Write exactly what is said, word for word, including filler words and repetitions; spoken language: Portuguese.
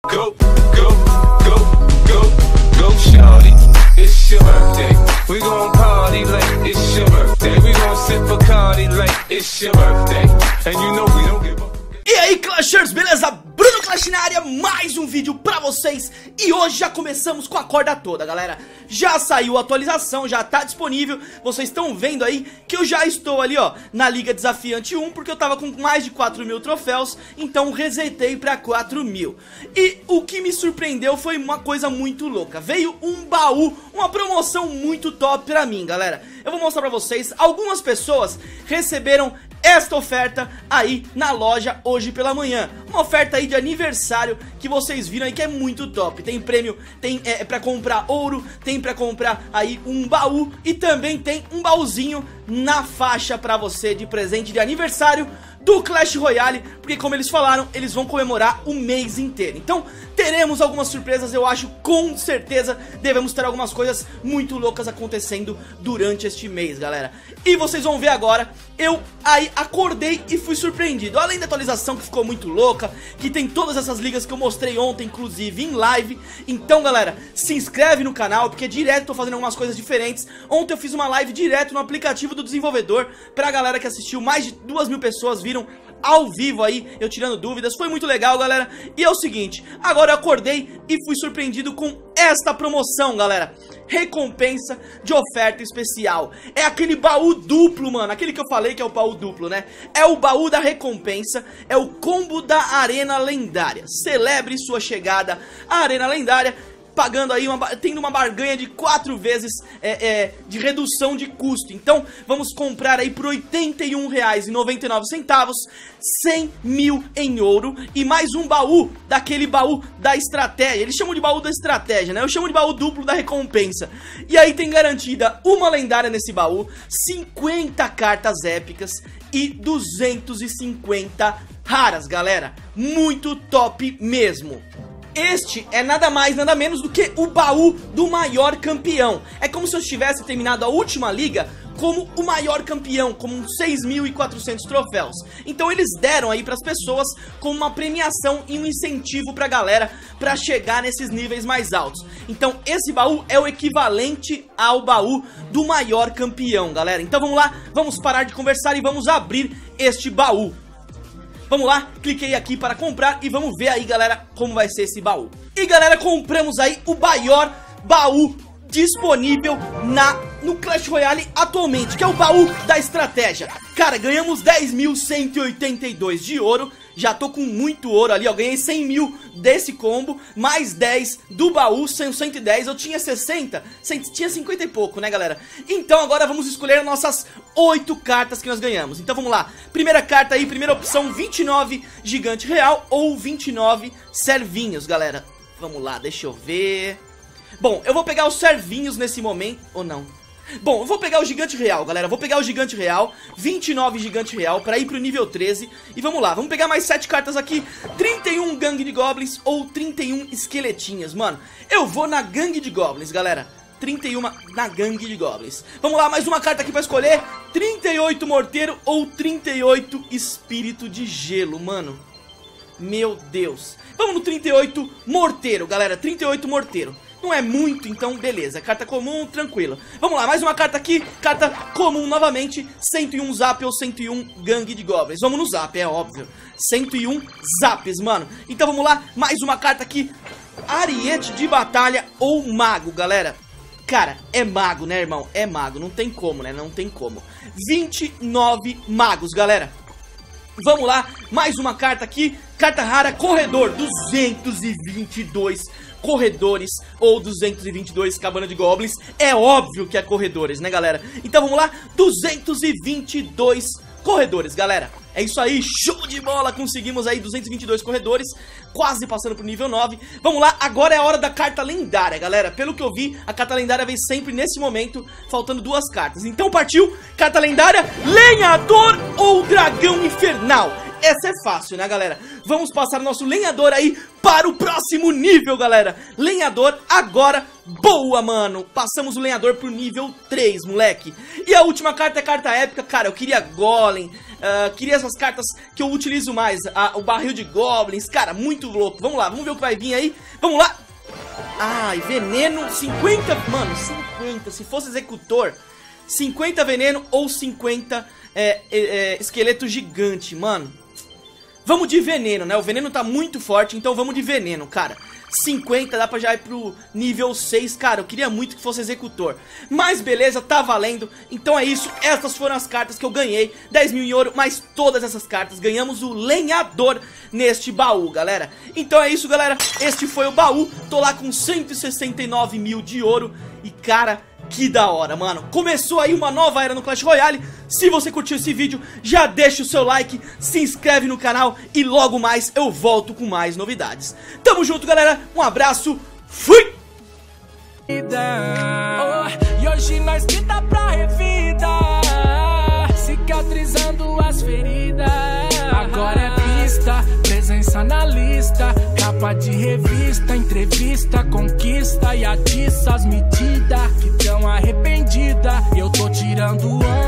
Go, go, go, go, go, shawty, it's your birthday. We gon' party like it's your birthday. We gon' sip Bacardi like it's your birthday. And you know we don't give a... E aí, Clashers, beleza? Bruno Clash na área, mais um vídeo pra vocês. E hoje já começamos com a corda toda, galera. Já saiu a atualização, já tá disponível. Vocês estão vendo aí que eu já estou ali, ó, na Liga Desafiante um, porque eu tava com mais de quatro mil troféus. Então resetei pra quatro mil. E o que me surpreendeu foi uma coisa muito louca. Veio um baú, uma promoção muito top pra mim, galera. Eu vou mostrar pra vocês. Algumas pessoas receberam esta oferta aí na loja hoje pela manhã. Uma oferta aí de aniversário que vocês viram aí que é muito top. Tem prêmio, tem é, pra comprar ouro, tem pra comprar aí um baú e também tem um baúzinho na faixa pra você de presente de aniversário do Clash Royale, porque como eles falaram, eles vão comemorar o mês inteiro. Então teremos algumas surpresas, eu acho, com certeza devemos ter algumas coisas muito loucas acontecendo durante este mês, galera. E vocês vão ver agora, eu aí acordei e fui surpreendido. Além da atualização que ficou muito louca, que tem todas essas ligas que eu mostrei ontem, inclusive em live. Então, galera, se inscreve no canal, porque direto eu tô fazendo algumas coisas diferentes. Ontem eu fiz uma live direto no aplicativo do desenvolvedor, pra galera que assistiu, mais de duas mil pessoas viram ao vivo aí, eu tirando dúvidas. Foi muito legal, galera. E é o seguinte, agora eu acordei e fui surpreendido com esta promoção, galera. Recompensa de oferta especial. É aquele baú duplo, mano. Aquele que eu falei que é o baú duplo, né? É o baú da recompensa. É o combo da Arena Lendária. Celebre sua chegada à Arena Lendária, pagando aí, uma, tendo uma barganha de quatro vezes é, é, de redução de custo. Então, vamos comprar aí por oitenta e um reais e noventa e nove centavos, cem mil em ouro e mais um baú, daquele baú da estratégia. Eles chamam de baú da estratégia, né? Eu chamo de baú duplo da recompensa. E aí tem garantida uma lendária nesse baú, cinquenta cartas épicas e duzentas e cinquenta raras, galera. Muito top mesmo. Este é nada mais, nada menos do que o baú do maior campeão. É como se eu tivesse terminado a última liga como o maior campeão, com seis mil e quatrocentos troféus. Então eles deram aí pras pessoas como uma premiação e um incentivo pra galera pra chegar nesses níveis mais altos. Então esse baú é o equivalente ao baú do maior campeão, galera. Então vamos lá, vamos parar de conversar e vamos abrir este baú. Vamos lá, cliquei aqui para comprar e vamos ver aí, galera, como vai ser esse baú. E, galera, compramos aí o maior baú disponível na, no Clash Royale atualmente, que é o baú da estratégia. Cara, ganhamos dez mil cento e oitenta e dois de ouro. Já tô com muito ouro ali, ó, ganhei cem mil desse combo, mais dez do baú, cento e dez, eu tinha sessenta, tinha cinquenta e pouco, né, galera? Então agora vamos escolher nossas oito cartas que nós ganhamos. Então vamos lá, primeira carta aí, primeira opção, vinte e nove Gigante Real ou vinte e nove Servinhos, galera. Vamos lá, deixa eu ver. Bom, eu vou pegar os Servinhos nesse momento, ou não? Bom, eu vou pegar o Gigante Real, galera. Vou pegar o Gigante Real, vinte e nove Gigante Real, pra ir pro nível treze. E vamos lá, vamos pegar mais sete cartas aqui, trinta e um Gangue de Goblins ou trinta e um Esqueletinhas. Mano, eu vou na Gangue de Goblins, galera. trinta e um na Gangue de Goblins. Vamos lá, mais uma carta aqui pra escolher, trinta e oito Morteiro ou trinta e oito Espírito de Gelo, mano. Meu Deus. Vamos no trinta e oito Morteiro, galera, trinta e oito Morteiro. Não é muito, então beleza, carta comum, tranquilo. Vamos lá, mais uma carta aqui, carta comum novamente, cento e um Zap ou cento e um Gangue de Goblins. Vamos no Zap, é óbvio, cento e um Zaps, mano. Então vamos lá, mais uma carta aqui, Ariete de Batalha ou Mago, galera. Cara, é mago, né, irmão? É mago, não tem como, né, não tem como. vinte e nove Magos, galera. Vamos lá, mais uma carta aqui, carta rara, Corredor, duzentos e vinte e dois Corredores ou duzentos e vinte e dois Cabana de Goblins. É óbvio que é Corredores, né, galera? Então vamos lá, duzentos e vinte e dois Corredores, galera. É isso aí, show de bola, conseguimos aí duzentos e vinte e dois Corredores, quase passando pro nível nove. Vamos lá, agora é a hora da carta lendária, galera. Pelo que eu vi, a carta lendária vem sempre nesse momento, faltando duas cartas. Então partiu, carta lendária, Lenhador ou Dragão Infernal. Essa é fácil, né, galera? Vamos passar o nosso lenhador aí para o próximo nível, galera. Lenhador agora Boa, mano! Passamos o lenhador pro nível três, moleque. E a última carta é carta épica. Cara, eu queria Golem, uh, queria essas cartas que eu utilizo mais, a, o barril de Goblins. Cara, muito louco. Vamos lá, vamos ver o que vai vir aí. Vamos lá! Ai, veneno, cinquenta, mano, cinquenta. Se fosse executor, cinquenta veneno ou cinquenta é, é, é, esqueleto gigante, mano. Vamos de veneno, né? O veneno tá muito forte, então vamos de veneno, cara. cinquenta dá pra já ir pro nível seis. Cara, eu queria muito que fosse executor, mas beleza, tá valendo. Então é isso, essas foram as cartas que eu ganhei. Dez mil em ouro, mas todas essas cartas ganhamos o lenhador neste baú, galera. Então é isso, galera, este foi o baú. Tô lá com cento e sessenta e nove mil de ouro. E cara, que da hora, mano. Começou aí uma nova era no Clash Royale. Se você curtiu esse vídeo, já deixa o seu like, se inscreve no canal e logo mais eu volto com mais novidades. Tamo junto, galera. Um abraço. Fui! E hoje nós que dá pra revida, cicatrizando as feridas. Agora é pista, presença na lista, capa de revista, entrevista, conquista e atiça as medidas que tão arrependida. Eu tô tirando onda.